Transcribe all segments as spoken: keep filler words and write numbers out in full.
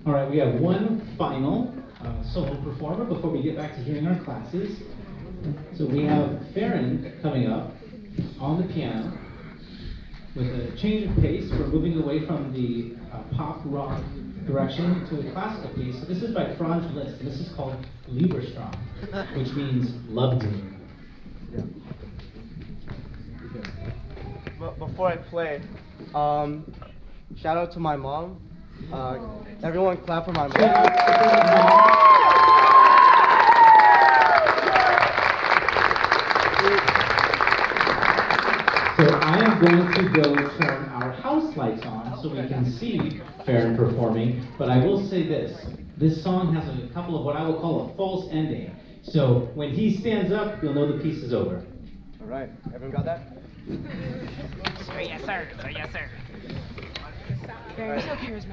All right, we have one final uh, solo performer before we get back to hearing our classes. So we have Farron coming up on the piano with a change of pace. We're moving away from the uh, pop rock direction to a classical piece. So this is by Franz Liszt, and this is called Liebestraum, which means love dream. Yeah. But before I play, um, shout out to my mom. Uh, everyone clap for my mom. So I am going to go turn our house lights on so we can see Farron performing, but I will say this. This song has a couple of what I will call a false ending. So when he stands up, you'll know the piece is over. All right, everyone got that? Sir, yes, sir. Sir, yes, sir. Very so charismatic.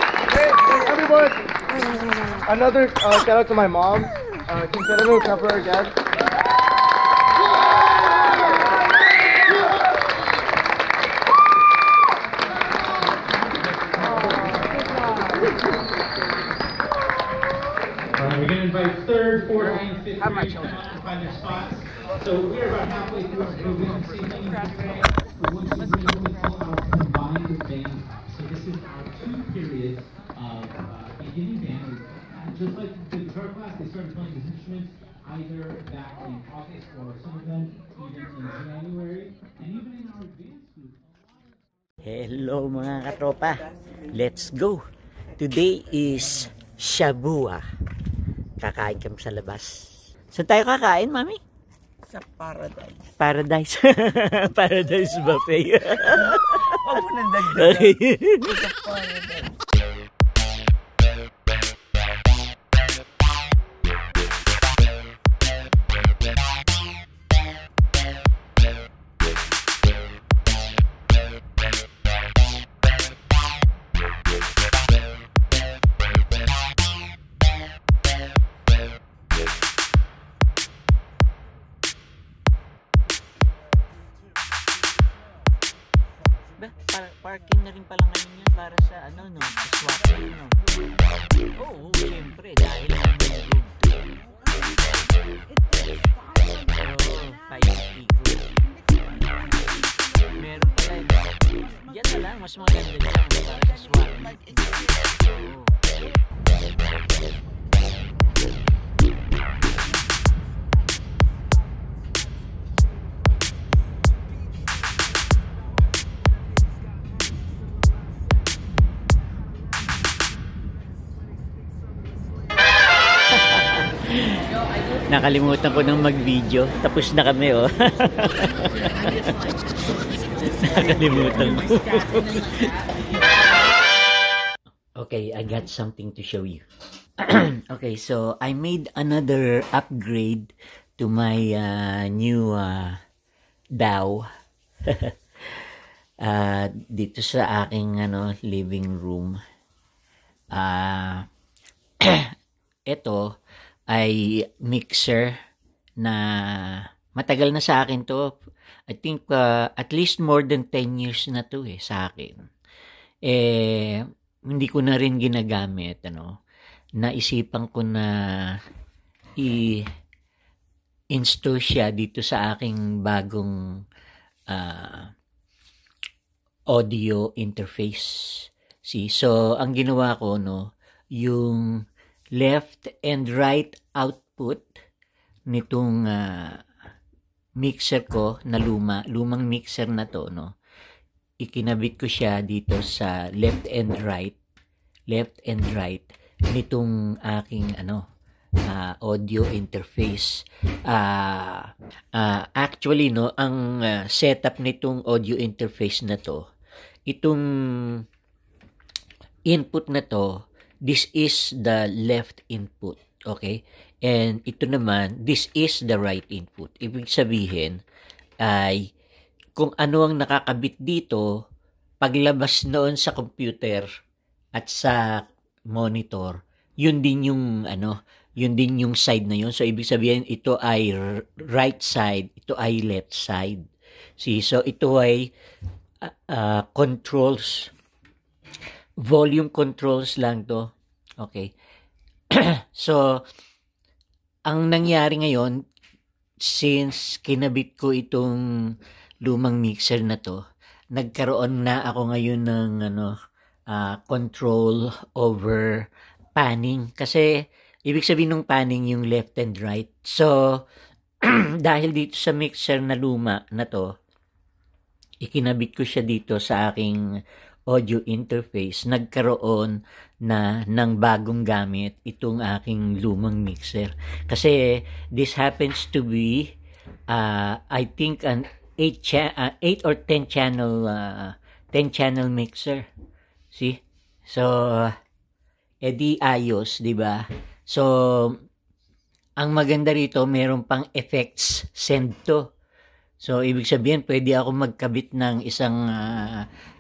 Hey, hey, everyone! Another uh, shout out to my mom. Uh, consider me clap for her again. All right, we're going to invite third, fourth, and fifth grade to come up and find their spots. So we're about halfway through our program this evening. But what we do is we call our combined band. So this is our two periods of uh, beginning band. Uh, just like the guitar class, they started playing these instruments either back in August or some of them even in January. And even in our advanced group. Hello mga katropa, let's go. Today is Shabua. Kakain kami sa labas. Saan tayo kakain, mami? Sa Paradise. Paradise. Paradise buffet. Huwag mo nang dagdagan. Okay. Sa Paradise. Ba, par- parking na rin pala ngayon yan para sa ano no, sa swapping no. Oo, oh, siyempre dahil ang road to. Oo, five pico. Meron pala yun. Yan na lang, mas maganda dyan para sa swapping. Oo. Nakalimutan ko nang mag-video. Tapos na kami, oh. Nakalimutan ko. Okay, I got something to show you. Okay, so I made another upgrade to my uh, new uh, D A W. uh, dito sa aking ano, living room. Ah, uh, ito ay mixer na matagal na sa akin to. I think uh, at least more than ten years na to eh sa akin. Eh hindi ko na rin ginagamit ano. Naisipan ko na i-install siya dito sa aking bagong uh, audio interface. See, so ang ginawa ko no, yung left and right output nitong uh, mixer ko na luma, lumang mixer na to, no. Ikinabit ko siya dito sa left and right, left and right nitong aking ano, uh, audio interface. Uh, uh, actually, no, ang uh, setup nitong audio interface na to, itong input na to, this is the left input, okay? And ito naman, this is the right input. Ibig sabihin ay kung ano ang nakakabit dito, paglabas noon sa computer at sa monitor, yun din yung ano, yun din yung side na yun. So ibig sabihin ito ay right side, ito ay left side. See, so ito ay uh, uh, controls, volume controls lang to. Okay. So, ang nangyari ngayon, since kinabit ko itong lumang mixer na to, nagkaroon na ako ngayon ng ano, uh, control over panning. Kasi, ibig sabihin ng panning yung left and right. So, dahil dito sa mixer na luma na to, ikinabit ko siya dito sa aking audio interface, nagkaroon na ng bagong gamit itong aking lumang mixer. Kasi this happens to be uh, I think an eight cha- uh, eight or ten channel uh, ten channel mixer. See? So edi ayos, 'di ba? So ang maganda rito, meron pang effects send to. So ibig sabihin pwede ako magkabit ng isang uh,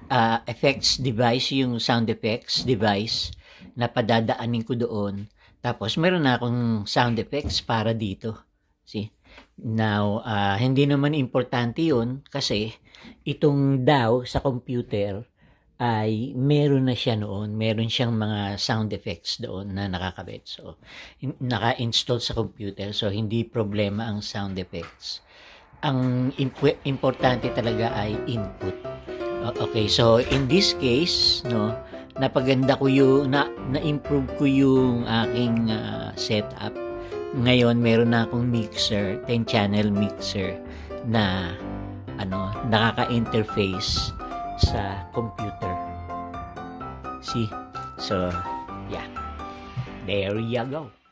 uh, effects device, yung sound effects device na padadaanin ko doon. Tapos meron na akong sound effects para dito. See? Now, uh, hindi naman importante yun kasi itong D A W sa computer ay meron na siya noon. Meron siyang mga sound effects doon na nakakabit. So, in- naka-install sa computer. So, hindi problema ang sound effects. Ang imp- importante talaga ay input. O- Okay, so in this case, no, napaganda ko yung, na, na-improve ko yung aking uh, setup. Ngayon, meron na akong mixer, ten channel mixer na ano, nakaka-interface sa computer. See? So, yeah. There you go.